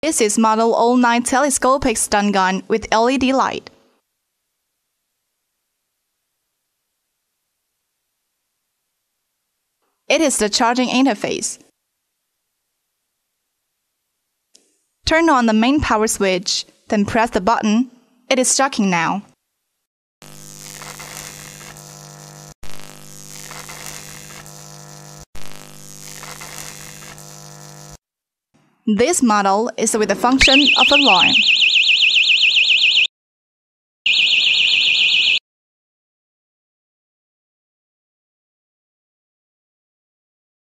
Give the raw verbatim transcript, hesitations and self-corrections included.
This is Model zero nine telescopic stun gun with L E D light. It is the charging interface. Turn on the main power switch, then press the button. It is shocking now. This model is with the function of alarm.